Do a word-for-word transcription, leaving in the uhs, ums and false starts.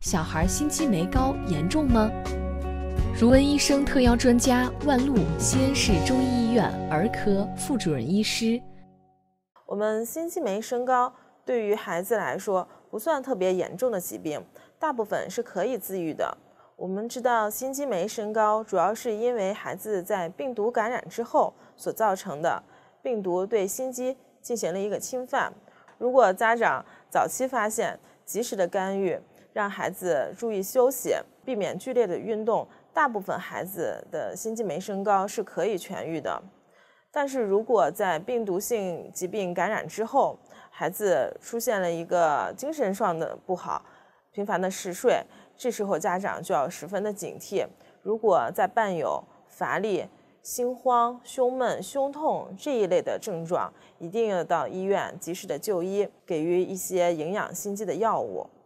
小孩心肌酶高严重吗？如文医生特邀专家万路西安市中医医院儿科副主任医师。 我们心肌酶升高对于孩子来说不算特别严重的疾病，大部分是可以自愈的。我们知道心肌酶升高主要是因为孩子在病毒感染之后所造成的，病毒对心肌进行了一个侵犯。如果家长早期发现，及时的干预，让孩子注意休息，避免剧烈的运动，大部分孩子的心肌酶升高是可以痊愈的。但是如果在病毒性疾病感染之后，孩子出现了一个精神上的不好，频繁的嗜睡，这时候家长就要十分的警惕。如果在伴有乏力、心慌、胸闷、胸痛这一类的症状，一定要到医院及时的就医，给予一些营养心肌的药物。